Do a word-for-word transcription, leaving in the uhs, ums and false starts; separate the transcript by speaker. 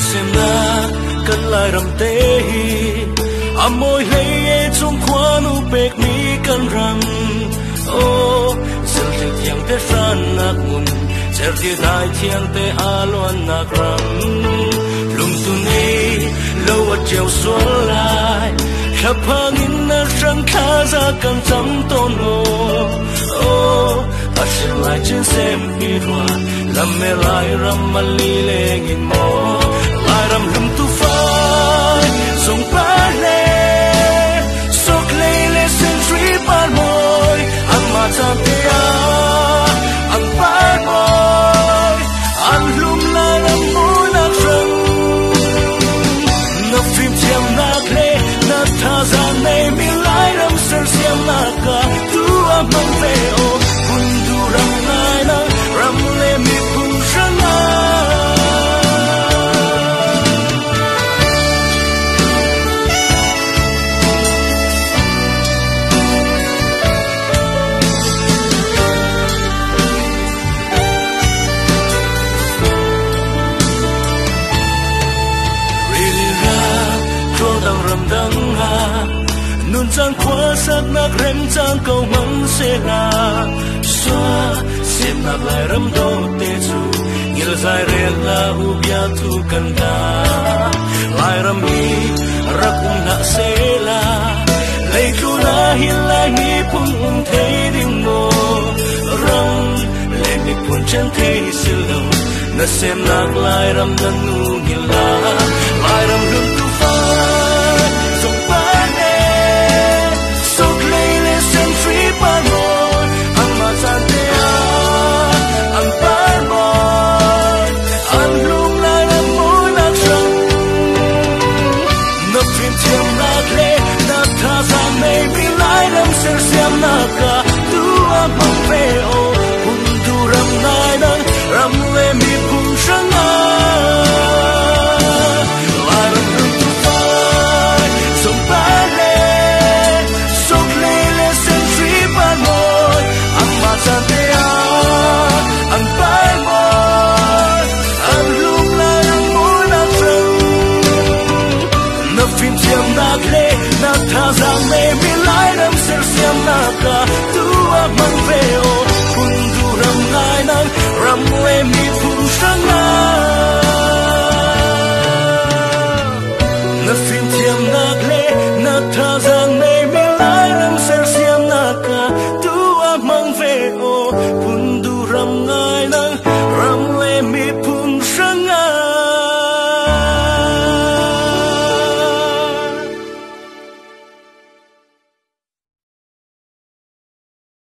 Speaker 1: xem na cần lại rầm tê à môi lấy trong khoa nu bек mi cần rầm ô giờ thì thiang tê san nạc mun giờ thì đại thiang tê a loan nạc rầm lung tu ni lâu ở chiều xuân lại khắp hàng in na răng khá ra cầm chấm tôn ô ô ta sẽ lại trên xem hi hoa làm mẹ lại ram mà li lệ nghìn mò lại ram lung tu phai sông ba lê sốc lê lê sen truy ban môi ăn mà cha tia ăn ban môi ăn lum la ram môi nát răng nấp phim chiêm nát lê nát tha ra này mi lại ram sơ xiêm nát cả tu am mang về ô kun tu ram nai na ram lê mi cùng răng nun chan khóa sắc nạc rem chan câu măng xe la xóa xếp nạc lại râm đô tê chu ngil dài rê la u bia thu cần ta lại râm hi rak um na xe la lấy tu na hi lại mi pung um thấy đinh mô rong lệ mi pun chân thấy siêu lâu na xem nạc lại râm na nu ngil la lại râm lung tu phai sông ba ban môi ăn mà san tia ăn ban môi ăn lung la làm môi nát răng nấp phim chiêm nát lê nát tha ra này mi lại đâm sel xiêm nát cả tu am mang về ô cùng tu ram nai nang ram lê mi cùng răng lại ram lung tu phai sông ba lê sốc lê lê sen ban môi ăn mà chan tia ăn ban môi ăn lung la ăn môi nát răng nấp phim chiêm nát lê nát tha ra mê mi lại đâm sel xiêm nát cả tu am mang về ô kun tu ram ngai nang ram lê mi phun răng